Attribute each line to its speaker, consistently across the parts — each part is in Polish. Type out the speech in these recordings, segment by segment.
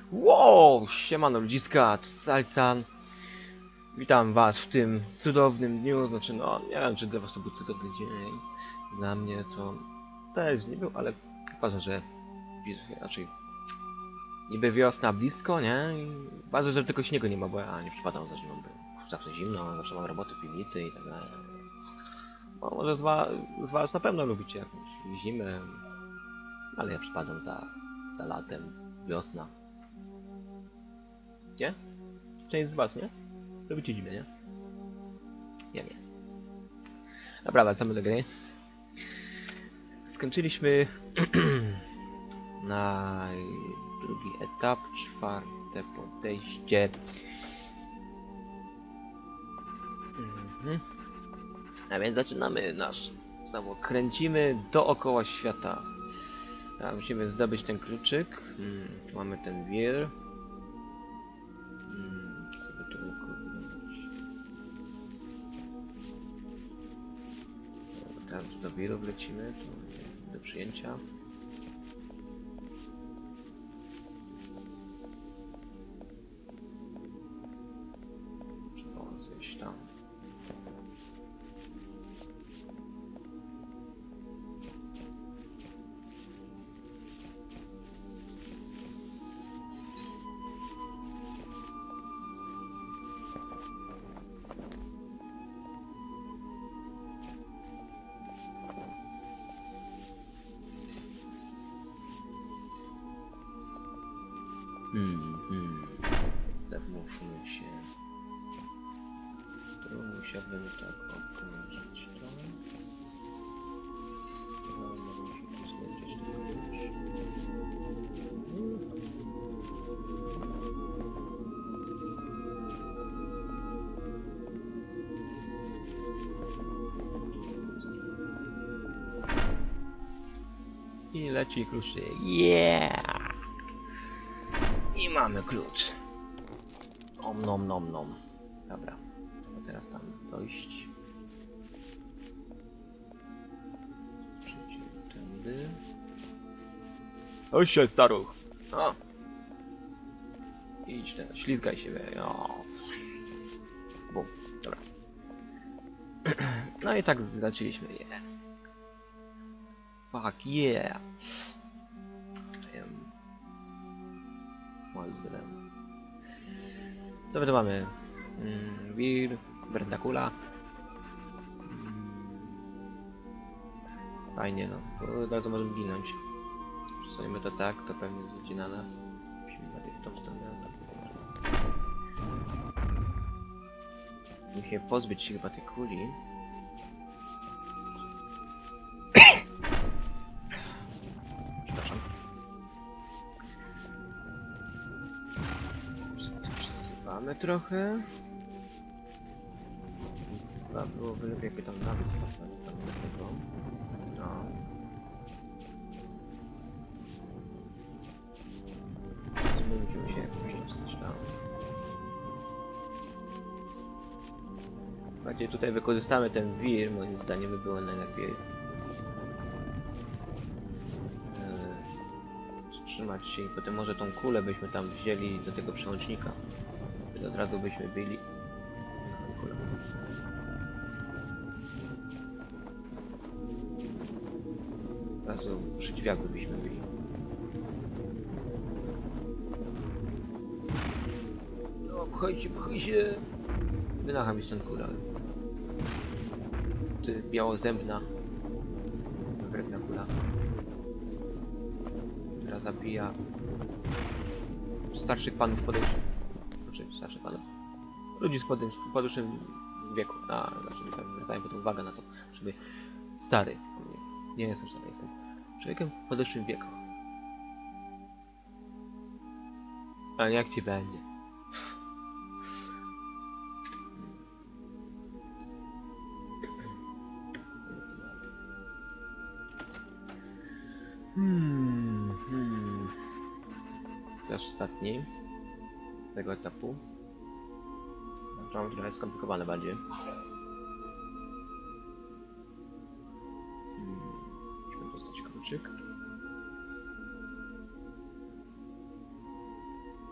Speaker 1: Wow, siemano ludziska, tu Salsan. Witam was w tym cudownym dniu, znaczy no, nie wiem czy dla was to był cudowny dzień. Dla mnie to też nie był, ale uważam, że raczej niby wiosna blisko, nie? I uważam, że tylko śniegu nie ma, bo ja nie przypadam za zimą, bo zawsze zimno, zawsze mam roboty w piwnicy i tak dalej. No, może z was na pewno lubicie jakąś zimę, ale ja przypadam za latem, wiosna. Nie? Część z was, nie? Lubicie zimę, nie? Ja nie. Dobra, wracamy do gry. Skończyliśmy na drugi etap, czwarte podejście. A więc zaczynamy nasz. Znowu kręcimy dookoła świata. Musimy zdobyć ten kluczyk. Tu mamy ten wir. Sobie tu wykonać. Teraz do wiru wlecimy. Do przyjęcia. Trzeba zejść tam. Musimy się... Tu musiałbym tak okrążyć to. Mogę się tu znaleźć i leci kluczy. Yeah! I mamy klucz. Om nom nom nom. Dobra. A teraz tam dojść. Przejdziemy tędy. Oś się staruch. O. Idź ten, ślizgaj się. O. Bum. Dobra. No i tak zaczęliśmy je. Fuck yeah. Molzdrem. Co my tu mamy? Wir, Berdakula. Fajnie no, bo od razu możemy ginąć. Przesuniemy to tak, to pewnie zleci na nas. Musimy bardziej w tą stronę. Musimy pozbyć się chyba tej kuli. Przepraszam. Przesuwamy trochę. Chyba byłoby lepiej jakby tam nawet sprawdzać tam do tego. No. Musimy się jakoś dostać tam. Bardziej tutaj wykorzystamy ten wir, moim zdaniem by było najlepiej. Trzymać się i potem może tą kulę byśmy tam wzięli do tego przełącznika. Wtedy od razu byśmy byli. Od razu przy drzwiach byśmy byli. No, pchaj się! Wynacha mi stąd kula. Ty białozębna. Wredna kula. Która zabija starszych panów podejrzeń. Znaczy, starszych panów. Ludzi z podeszłym wieku. Znaczy, zwracałem potem uwagę na to, żeby stary. Nie jestem stary, jestem człowiekiem w podeszłym wieku. Ale jak ci będzie? Też ostatni tego etapu. Trochę skomplikowane bardziej. Musimy dostać kluczyk.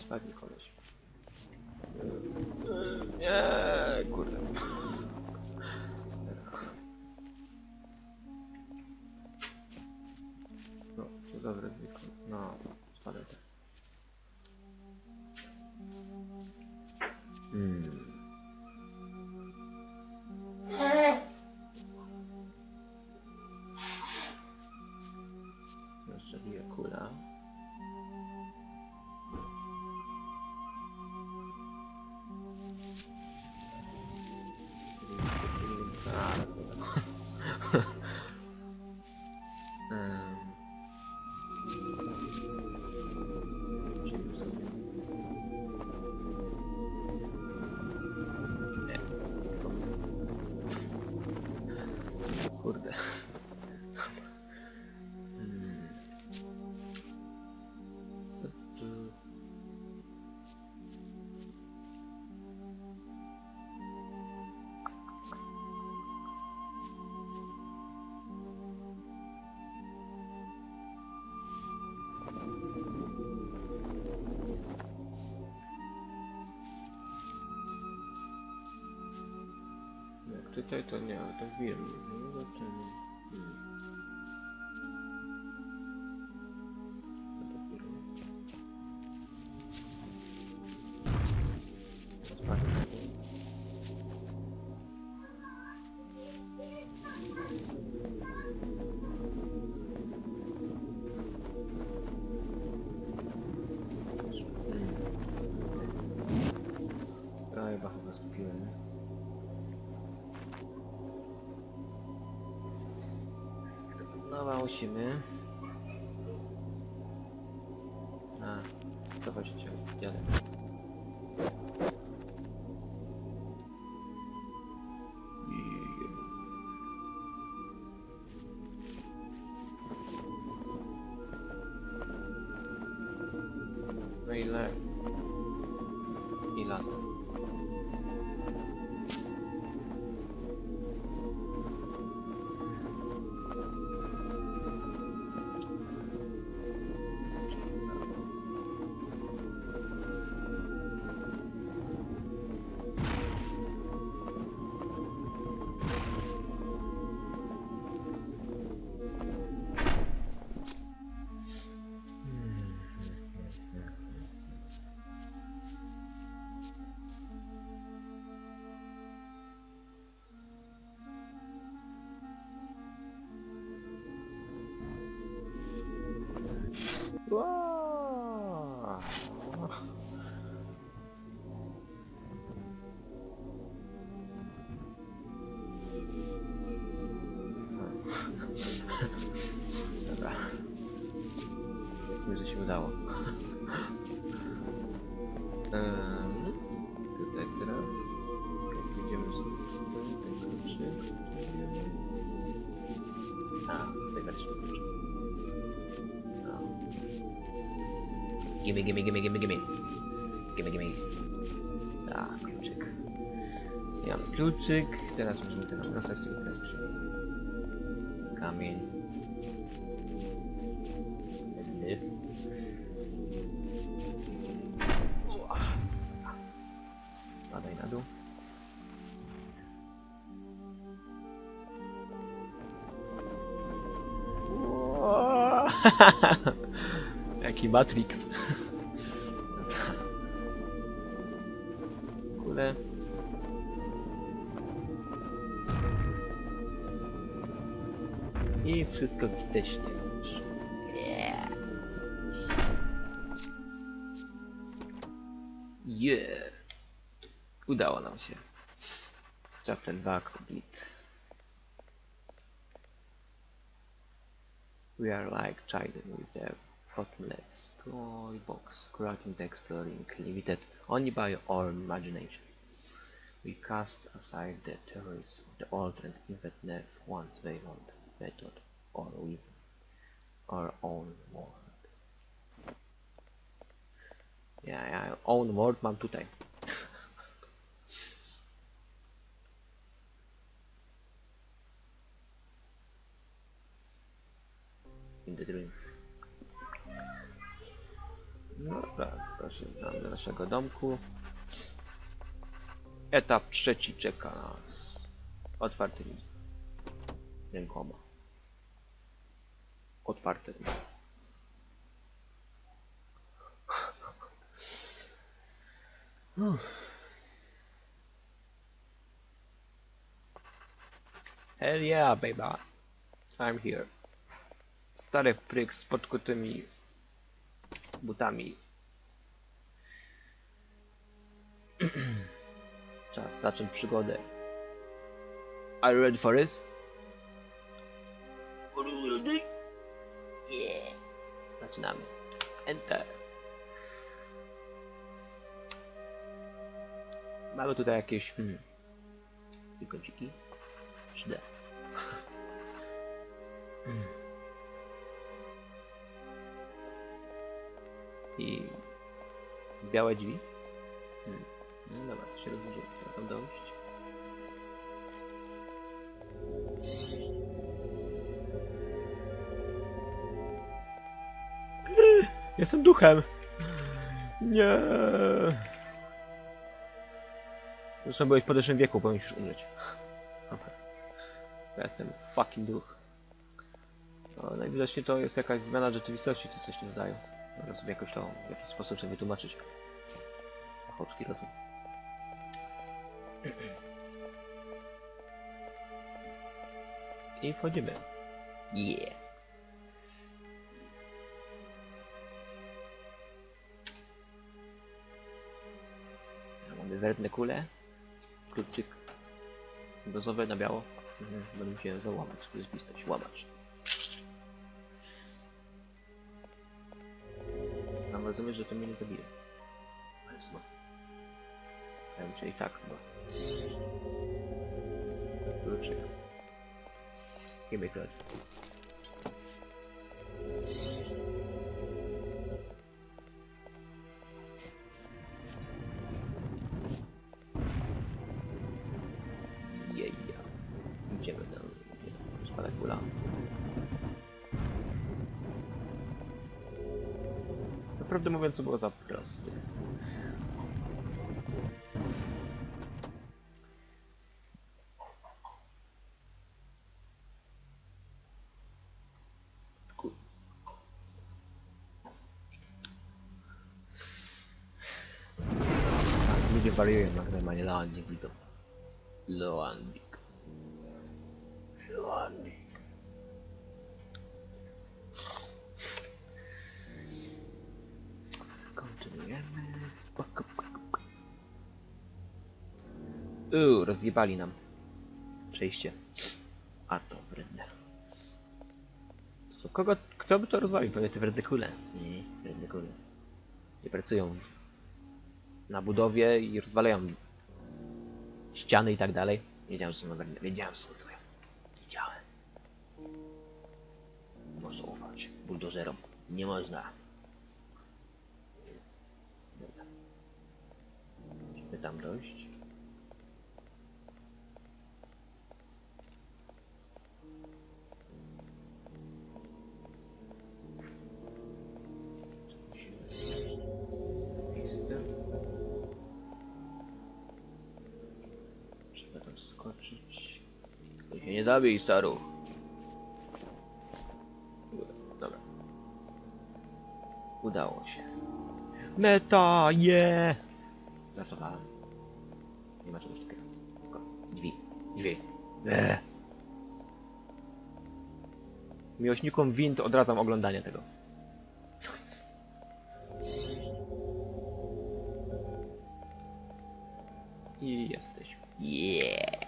Speaker 1: Spadnie koleś. Nie, kurde. No, to dobre zwykle. No, spadaj tak. Jeszcze bije kula. Nie, pomysł. Kurde. Co tu? Jak tutaj to nie, to wiem. No to nie. To dopiero. Spadnie. Chyba skupiłem. Nowa musimy. A, prowadzicie dziale. No ile? Ile? Wow. Dobra. Powiedzmy, że się udało. Tutaj teraz pójdziemy sobie ten kluczyk. A, zegarczyk kluczyk. No. Gimme. Tak, kluczyk. Ja mam kluczyk. Teraz możemy tego wracać, tylko teraz musimy. Kamień. Spadaj na dół. Jaki Matrix. Kule. I wszystko widocznie. Yeah. Udało nam się. Chapter 2 complete. We are like children with a bottomless toy box, creating the exploring, limited only by our imagination. We cast aside the theories of the old and infinite once veiled method or reason, our own world. Ja own world mam tutaj. In the dreams. No dobra, proszę do naszego domku. Etap trzeci czeka nas otwartymi rękoma. Otwarte. Hell yeah, baby. I'm here. Stary pryk z podkutymi butami. Czas zacząć przygodę. Are you ready for it? Are you ready? Yeah. Zaczynamy. Enter. Mamy tutaj jakieś kąciki. 3D. I białe drzwi. No dobra, to się rozwiąże. Trzeba tam dojść. Jestem duchem! Nie. Zresztą byłeś w podeszłym wieku, bo musisz umrzeć. Ja jestem fucking duch. No, najwidoczniej to jest jakaś zmiana rzeczywistości, co coś tu dodają. Można sobie jakoś to w jakiś sposób sobie wytłumaczyć. Chłopski rozum. I wchodzimy. Yeah. Mamy werdne kule. Kluczyk. Brązowe na biało. Będę się załamać, zbistać, łamać. Mam rozumieć, że to mnie nie zabije. Ale jest mocno. Ja myślę i tak chyba. Kluczyk. Gimme klucz. Jeja. Idziemy tam. Spada kula. Naprawdę mówiąc, to było za proste. Ludzie wariują, jak normalnie Loandzik widzą. Loandzik. Loandzik. Kontynuujemy. Rozjebali nam przejście. A to wredne. Kto by to rozwalił? Pewnie te wredne kule. Nie, wredne kule. Nie pracują na budowie i rozwalają ściany i tak dalej. Wiedziałem, że są wredne. Wiedziałem, że są złe. Wiedziałem. Można ufać buldożerom. Nie można. Dobra. Musimy tam dojść. Trzeba tam skoczyć. To się nie zabij, staru. Dobra. Udało się. Meta, yeah! Żartowałem. Nie ma czegoś takiego. Tylko drzwi. Miłośnikom wind odradzam oglądanie tego. I jesteś. Yeah!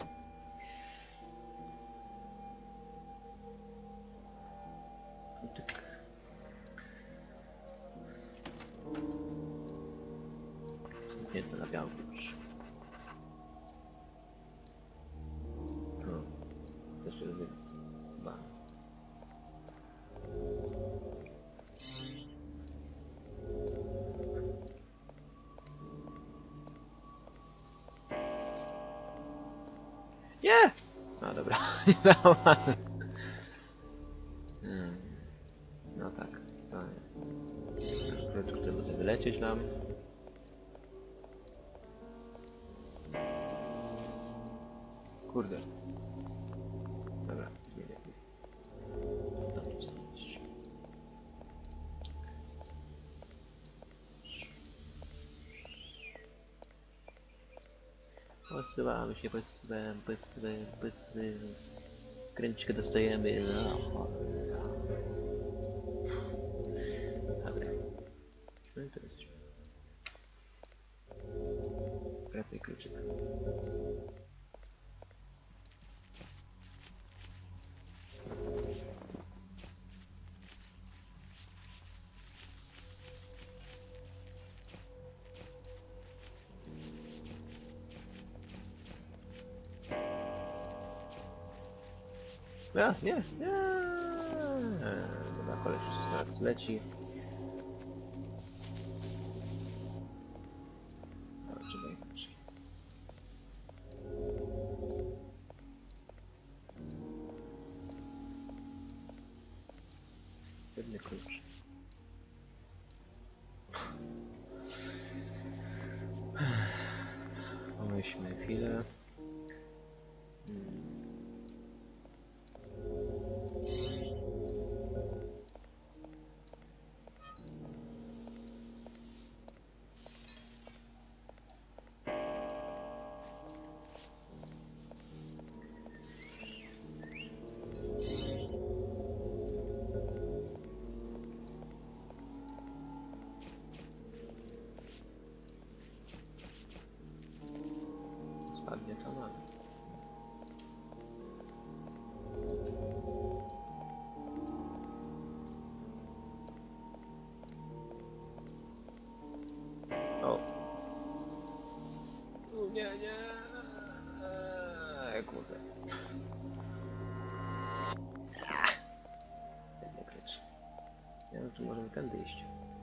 Speaker 1: Nie to na biały klucz. Jeszcze chyba. Nie! No dobra, nie dałem. No tak, to Tutaj może wylecieć nam. Kurde. Dobra, zmienię miejsce. Tam to znaleźć. Posuwamy. Kręczkę dostajemy. No. Dobra. No i to jest. Wracaj kluczyk. Nie. Dobra, koleś zaraz leci. Czekaj. Jedny klucz. Pomyślmy chwilę. Spadnie to mamy. O. Nie. Kurde. Jedny klucz. Ja no tu możemy tędy iść.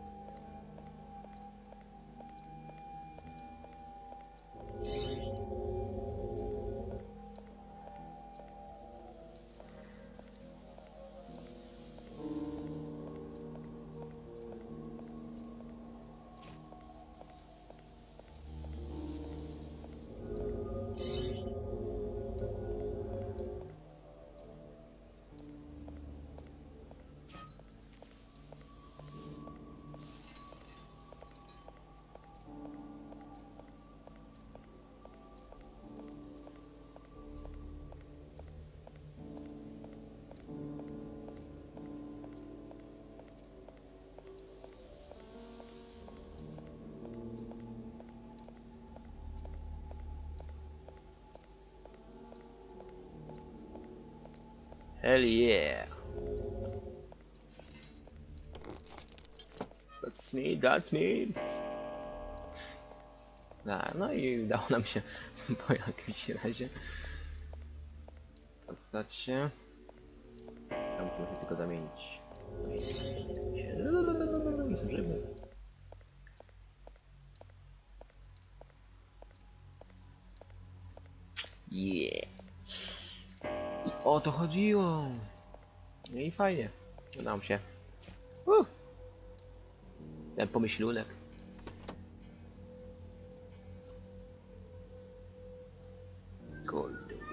Speaker 1: Hell yeah! That's me! No i udało nam się po jakimś razie odstać się. Tam muszę tylko zamienić. Jestem żywy. Yeah! I o to chodziło! No i fajnie. Udało się. Ten pomyślunek. Kurde.